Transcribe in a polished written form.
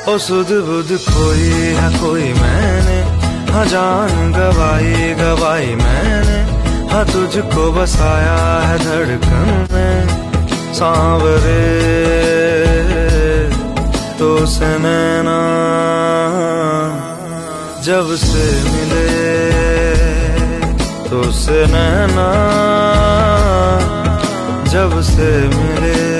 ओ सुध बुध खोई है कोई मैंने, हाँ जान गवाई गवाई मैंने, हाँ तुझको बसाया है धड़कन में। सांवरे तो से नैना जब से मिले, तो से नैना जब से मिले।